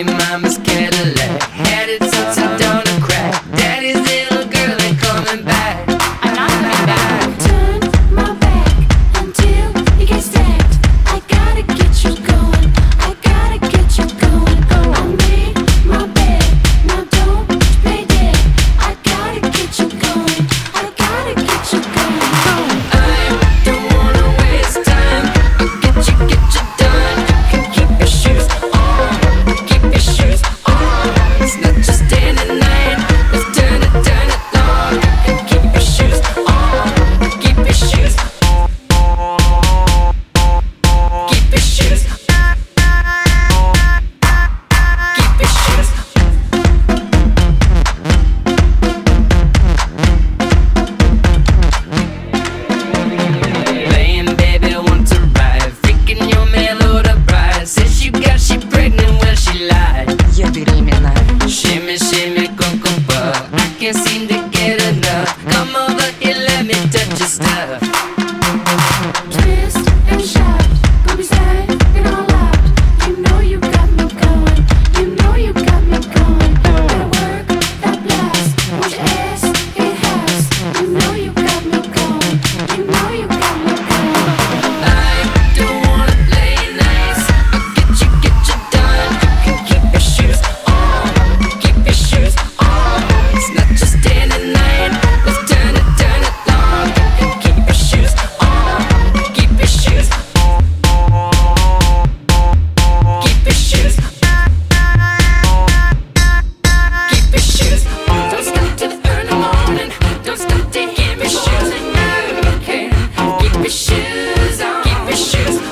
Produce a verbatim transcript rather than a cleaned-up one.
Baby mama's Cadillac had its upside down a crack. Daddy's little girl ain't coming back. I'm not coming back. Turn my back until you get stacked. I gotta get you going. I gotta get you going. I made my bed, now don't play dead. I gotta get you going. I gotta get you going. I don't wanna waste time. I'll get you, get you done. You can keep your shoes on. Keep your shoes on. It's not just day and night. Let's turn it, turn it long. You can keep your shoes on. Keep your shoes. Keep your shoes. Keep your shoes. Playing baby want to ride. Freaking your man or the bride. Says she got she pregnant when she lied. Я беременна. Shimmy, shimmy, cuckoo, I can't seem to get enough. Come over here, let me touch your stuff. Twist and shout, baby, say it all out. You know you got me going. You know you got me going. Gotta work that blast, push your ass, it has. You know you got me going. You know you got me going. I don't wanna play nice. I'll get you, get you done. You can keep your shoes on. Keep your shoes on. It's not just day and night. Let's turn it, turn it long. You can keep your shoes on. Keep your shoes. Keep your shoes. Keep your shoes. Don't stop till the early morning. Don't stop till you keep your shoes. Okay. Keep your shoes on. Keep your shoes.